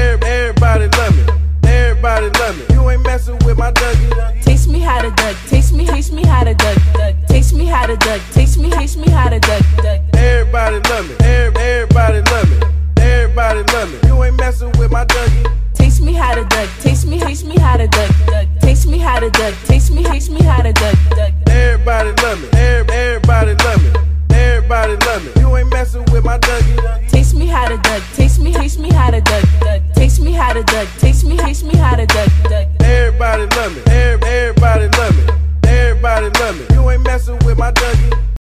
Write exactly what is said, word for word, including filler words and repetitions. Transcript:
Everybody love me. Everybody love me. You ain't messing with my Dougie. Taste me how to duck. Taste me, taste me how to duck. Taste me how to duck. Taste me, taste me how to duck. Everybody love me. Everybody love me. Everybody love me. You ain't messing with my Dougie. Taste me how to duck. Taste me, taste me how to duck. Taste me how to duck. Taste me, taste me how to duck. Everybody love me. Everybody love me. Everybody love me. You ain't messing with my Dougie. Taste me how to duck. Taste me, taste me how to duck. Taste me how to duck. Taste me, taste me how to duck. Everybody love me.